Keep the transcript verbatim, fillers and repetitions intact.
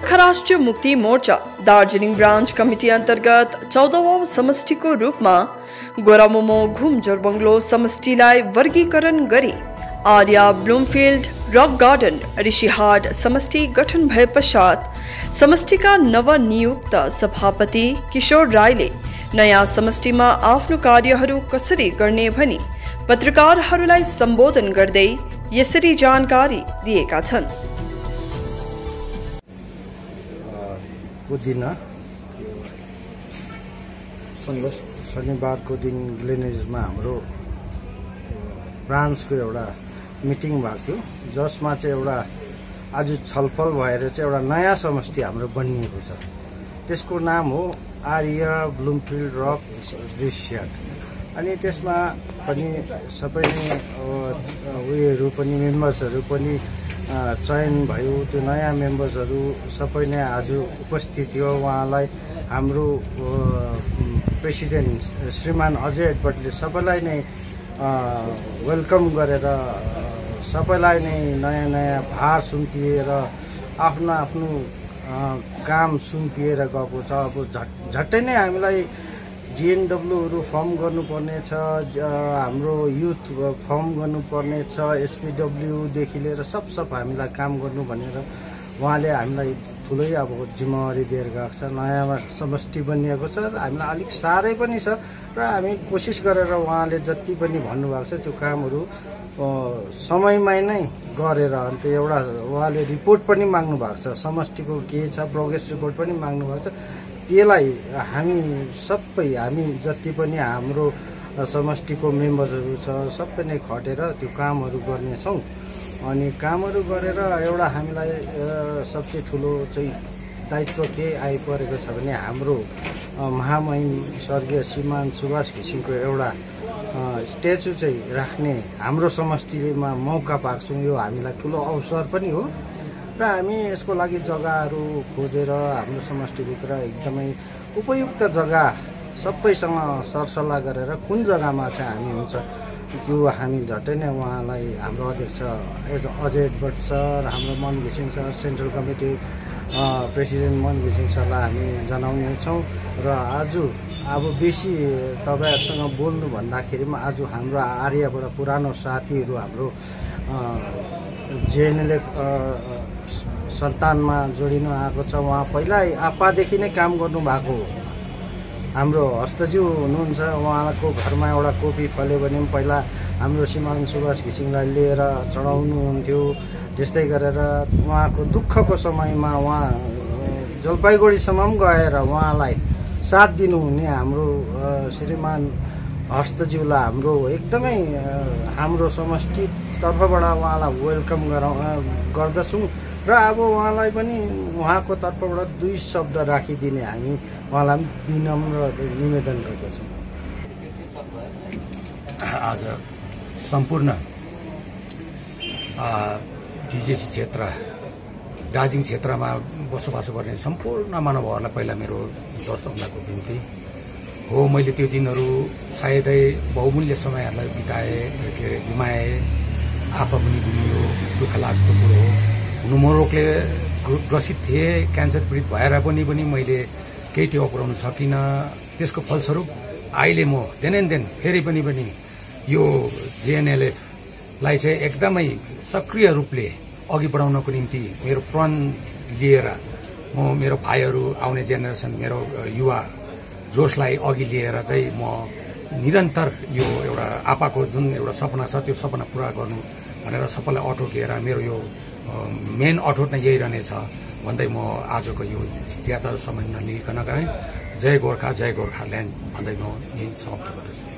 गोर्खा राष्ट्रिय Mukti Morcha Darjeeling branch committee अन्तर्गत चौधौं समष्टिको रूपमा गोरामोमो घुम जोरबङ्गलो समष्टिलाई वर्गीकरण गरी Arya Bloomfield Rock Garden Rishihat समष्टि गठन भए पश्चात समष्टिका नवनियुक्त सभापति किशोर राईले नयाँ समष्टिमा आफ्नो कार्यहरू कसरी गर्ने भनी पत्रकारहरूलाई सम्बोधन गर्दै यसरी जानकारी दिएका छन्। को दिन शनिबारको दिन ग्लेनेजमा हाम्रो ब्रान्चको एउटा मिटिङ भएको थियो, जसमा चाहिँ एउटा आज छलफल भएर चाहिँ एउटा नयाँ समष्टि हाम्रो बनिएको छ। त्यसको नाम हो आर्या ब्लुमफिल्ड रक ऋषिहाट। अनि त्यसमा पनि सबै उयोहरू पनि मेम्बर्सहरू पनि चयन भयो। त्यो नयाँ मेम्बर्सहरू सबै नै आज उपस्थित थियो। उहाँलाई हाम्रो प्रेसिडेन्ट श्रीमान अजय एडवर्डले सबैलाई नै वेलकम गरेर सबैलाई नै नयाँ नयाँ भार सुम्पिएर आफ्नो आफ्नो काम सुम्पिएर गएको छ। अब झट झट्टै नै हामीलाई जिएनडब्ल्यूहरू फर्म गर्नुपर्ने छ, हाम्रो युथ फर्म गर्नुपर्ने छ, एसपीडब्ल्यूदेखि लिएर सब सब हामीलाई काम गर्नु भनेर उहाँले हामीलाई ठुलै अब जिम्मेवारी दिएर गएको छ। नयाँ समष्टि बनिएको छ, हामीलाई अलिक साह्रै पनि छ र हामी कोसिस गरेर उहाँले जति पनि भन्नुभएको छ त्यो कामहरू समयमै नै गरेर अन्त एउटा उहाँले रिपोर्ट पनि माग्नु भएको छ, समष्टिको के छ प्रोग्रेस रिपोर्ट पनि माग्नु भएको छ। त्यसलाई हामी सबै हामी जति पनि हाम्रो समष्टिको मेम्बर्सहरू छ सबै नै खटेर त्यो कामहरू गर्नेछौँ। अनि कामहरू गरेर एउटा हामीलाई सबसे ठुलो चाहिँ दायित्व के आइपरेको छ भने हाम्रो महामहिम स्वर्गीय श्रीमान सुभाष घिसिङको एउटा स्ट्याचु चाहिँ राख्ने हाम्रो समष्टिमा मौका पाएको छौँ। यो हामीलाई ठुलो अवसर पनि हो र हामी यसको लागि जग्गाहरू खोजेर हाम्रो समष्टिभित्र एकदमै उपयुक्त जग्गा सबैसँग सरसल्लाह गरेर कुन जग्गामा चाहिँ हामी हुन्छ त्यो हामी झट्टै नै उहाँलाई हाम्रो अध्यक्ष अजय एडवर्ड सर, हाम्रो मन घिसिङ सर, सेन्ट्रल कमिटी प्रेसिडेन्ट मन घिसिङ सरलाई हामी जनाउनेछौँ। र आज अब बेसी तपाईँहरूसँग बोल्नु भन्दाखेरि पनि आज हाम्रो आर्यबाट पुरानो साथीहरू हाम्रो जेएनएलएफ सन्तानमा जोडिनु आएको छ। उहाँ पहिला आपादेखि नै काम गर्नु भएको हाम्रो हस्तज्यू हुनुहुन्छ। उहाँको घरमा एउटा कोपी फल्यो भने पनि पहिला हाम्रो श्रीमान सुभाष घिसिङलाई लिएर चढाउनुहुन्थ्यो। त्यस्तै गरेर उहाँको दुःखको समयमा उहाँ जलपाइगुडीसम्म पनि गएर उहाँलाई साथ दिनुहुने हाम्रो श्रीमान हस्तज्यूलाई हाम्रो एकदमै हाम्रो समष्टि तर्फबाट उहाँलाई वेलकम गराउ गर्दछौँ र अब उहाँलाई पनि उहाँको तर्फबाट दुई शब्द राखिदिने हामी उहाँलाई विनम्र निवेदन गर्दछौँ। आज सम्पूर्ण डिजिएसी क्षेत्र दार्जिलिङ क्षेत्रमा बसोबासो गर्ने सम्पूर्ण मानवहरूलाई पहिला मेरो दर्शकहरूको बिन्ती हो। मैले त्यो दिनहरू सायदै बहुमूल्य समयहरूलाई बिताएँ, के अरे गुमाएँ, आफू पनि गुमियो, दुःख लाग्दो कुरो हो। हुनु म रोगले ग्रसित थिएँ, क्यान्सर पीडित भएर पनि पनि मैले केही टेवा पुऱ्याउन सकिनँ। त्यसको फलस्वरूप अहिले म देनेन फेरि पनि पनि यो जेएनएलएफलाई चाहिँ एकदमै सक्रिय रूपले अघि बढाउनको निम्ति मेरो प्रण लिएर म मेरो भाइहरू, आउने जेनेरेसन, मेरो युवा जोसलाई अघि लिएर चाहिँ म निरन्तर यो एउटा आपाको जुन एउटा सपना छ त्यो सपना पुरा गर्नु भनेर सबैलाई अठोट लिएर मेरो यो मेन अठोट नै यही रहनेछ भन्दै म आजको यो ज्यादा समय नलिकन गएँ। जय गोर्खा, जय गोर्खाल्यान्ड भन्दै म यही समाप्त गर्दछु।